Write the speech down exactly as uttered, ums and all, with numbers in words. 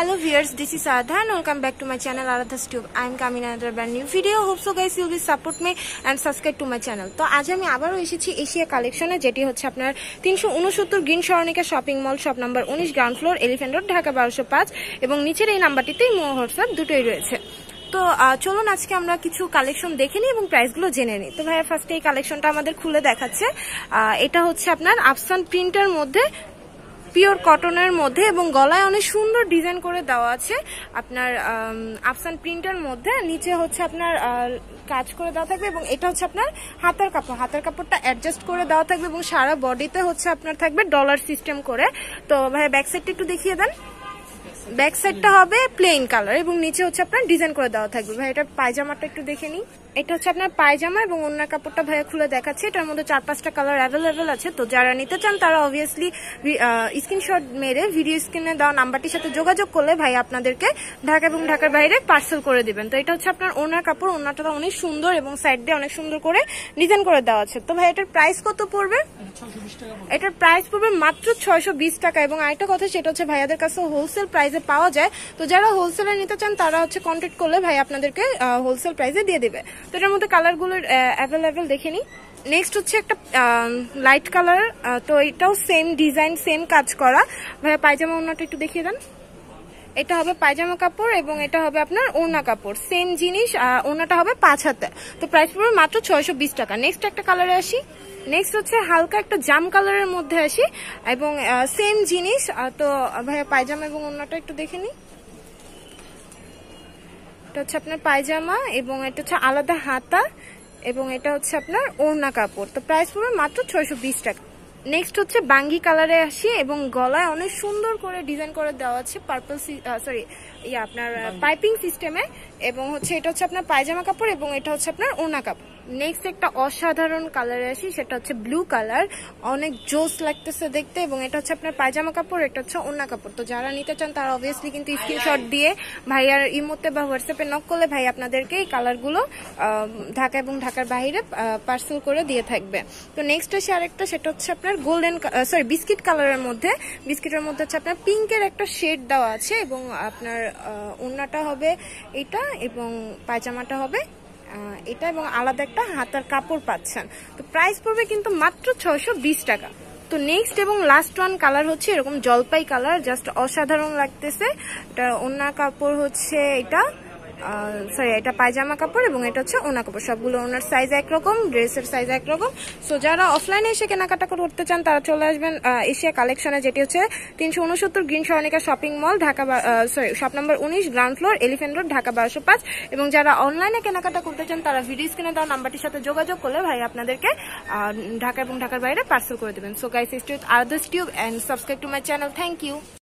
Hello viewers, this is Aradha and welcome back to my channel Aradha's Tube. I am coming another brand new video. Hope so guys you will support me and subscribe to my channel. তো আজ আমি আবারো এসেছি Asia কালেকশনে, যেটি হচ্ছে আপনার তিনশো উনসত্তর গ্রিন সরণিকা শপিং মল, শপ নাম্বার উনিশ, ground floor, elephant road, Dhaka বারোশো পাঁচ এবং নিচের এই নাম্বারটিতেই ইমো হোয়াটসঅ্যাপ দুটোই রয়েছে। তো চলুন আজকে আমরা কিছু কালেকশন দেখে নিই এবং প্রাইসগুলো জেনে নিই। তো ভাইয়া ফার্স্টে এই কালেকশনটা আমাদের খুলে দেখাচ্ছে। এটা হচ্ছে আপনার আফসান প্রিন্টের মধ্যে, পিওর কটনের মধ্যে এবং গলায় অনেক সুন্দর ডিজাইন করে দেওয়া আছে আপনার আফসান প্রিন্টের মধ্যে। নিচে হচ্ছে আপনার কাজ করে দেওয়া থাকবে এবং এটা হচ্ছে আপনার হাতার কাপড়, হাতার কাপড়টা অ্যাডজাস্ট করে দেওয়া থাকবে এবং সারা বডিতে হচ্ছে আপনার থাকবে ডলার সিস্টেম করে। তো ভাই ব্যাক সাইডটা একটু দেখিয়ে দেন। ব্যাক সাইডটা হবে প্লেন কালার এবং নিচে হচ্ছে আপনার ডিজাইন করে দেওয়া থাকবে। ভাই এটা পায়জামাটা একটু দেখে নিই। এটা হচ্ছে আপনার পায়জামা এবং ওড়নার কাপড়টা ভাইয়া খুলে দেখাচ্ছে। এটার মধ্যে চার পাঁচটা কালার অ্যাভেলেবেল আছে। তো যারা নিতে চান তারা অবভিয়াসলি স্ক্রিনশট মেরে ভিডিও স্ক্রিনে দেওয়া নাম্বারটির সাথে যোগাযোগ করলে ভাই আপনাদেরকে ঢাকা এবং ঢাকার বাইরে পার্সেল করে দিবেন। তো এটা হচ্ছে আপনার ওড়নার কাপড়, ওড়নাটা অনেক সুন্দর এবং সাইড দিয়ে অনেক সুন্দর করে ডিজাইন করে দেওয়া আছে। তো ভাই এটার প্রাইস কত পড়বে? এটার প্রাইস পড়বে মাত্র ছয়শো বিশ টাকা। এবং আরেকটা কথা, সেটা হচ্ছে ভাইয়াদের কাছে হোলসেল প্রাইসে পাওয়া যায়। তো যারা হোলসেলে নিতে চান তারা হচ্ছে কন্ট্যাক্ট করলে ভাই আপনাদেরকে হোলসেল প্রাইসে দিয়ে দেবে। তো এটার মধ্যে কালারগুলো অ্যাভেলেবেল দেখে নিই। নেক্সট হচ্ছে একটা লাইট কালার, তো এটাও সেম ডিজাইন, সেম কাজ করা। ভাইয়া পায়জামা ওড়নাটা একটু দেখিয়ে দেন। এটা হবে পায়জামা কাপড় এবং এটা হবে আপনার ওড়না কাপড়, সেম জিনিস। ওড়নাটা হবে পাঁচ হাতে। তো প্রাইস পড়বে মাত্র ছয়শো বিশ টাকা। নেক্সট একটা কালারে আসি। নেক্সট হচ্ছে হালকা একটা জাম কালারের মধ্যে আসি এবং সেম জিনিস। তো ভাইয়া পায়জামা এবং ওড়নাটা একটু দেখে নিই। এটা হচ্ছে আপনার পায়জামা এবং এটা হচ্ছে আলাদা হাতা এবং এটা হচ্ছে আপনার ওড়না কাপড়। তো প্রাইস পড়বে মাত্র ছয়শো বিশ টাকা। নেক্সট হচ্ছে বাঙ্গি কালারে আসি এবং গলায় অনেক সুন্দর করে ডিজাইন করে দেওয়া আছে পার্পল সরি ইয়া আপনার পাইপিং সিস্টেমে এবং হচ্ছে এটা হচ্ছে আপনার পায়জামা কাপড় এবং এটা হচ্ছে আপনার ওড়না কাপড়। নেক্সট একটা অসাধারণ কালারে আসি, সেটা হচ্ছে ব্লু কালার, অনেক জোস লাগতেছে দেখতে এবং এটা হচ্ছে আপনার পায়জামা কাপড়, এটা হচ্ছে ওড়না কাপড়। তো যারা নিতে চান তারা অবভিয়াসলি কিন্তু স্ক্রিনশট দিয়ে ভাইয়ার ইমোতে বা হোয়াটসঅ্যাপে নক করলে ভাই আপনাদেরকে এই কালারগুলো ঢাকা এবং ঢাকার বাইরে পার্সেল করে দিয়ে থাকবে। তো নেক্সট আসি আরেকটা, সেটা হচ্ছে আপনার গোল্ডেন সরি বিস্কিট কালারের মধ্যে, বিস্কিটের মধ্যে হচ্ছে আপনার পিঙ্কের একটা শেড দেওয়া আছে এবং আপনার ওড়নাটা হবে এটা এবং পায়জামাটা হবে এটা এবং আলাদা একটা হাতার কাপড় পাচ্ছেন। তো প্রাইস পড়বে কিন্তু মাত্র ছয়শো বিশ টাকা। তো নেক্সট এবং লাস্ট ওয়ান কালার হচ্ছে এরকম জলপাই কালার, জাস্ট অসাধারণ লাগতেছে। এটা ওড়না কাপড় হচ্ছে এটা সরি এটা পায়জামা কাপড় এবং এটা হচ্ছে ওড়না কাপড়। সবগুলো ওনার সাইজ একরকম, ড্রেসের সাইজ একরকম। সো যারা অফলাইনে এসে কেনাকাটা করতে চান তারা চলে আসবেন এশিয়া কালেকশনে, যেটি হচ্ছে তিনশো উনসত্তর গ্রিন সরণিকা shopping mall, Dhaka sorry shop number উনিশ, ground floor, elephant road, Dhaka বারোশো পাঁচ। এবং যারা অনলাইনে কেনাকাটা করতে চান তারা ভিডিও স্ক্রিনে দেওয়া নাম্বারটির সাথে যোগাযোগ করলে ভাই আপনাদেরকে ঢাকা এবং ঢাকার বাইরে পার্সেল করে দেবেন। So guys, stay with Aradha's tube and subscribe to my channel. Thank you.